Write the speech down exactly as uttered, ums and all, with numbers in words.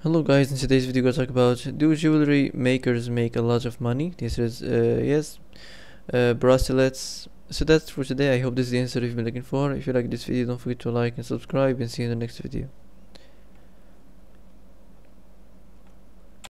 Hello guys, in today's video we're going to talk about, do jewelry makers make a lot of money? This is uh, yes, uh, bracelets. So that's for today. I hope this is the answer you've been looking for. If you like this video, don't forget to like and subscribe, and see you in the next video.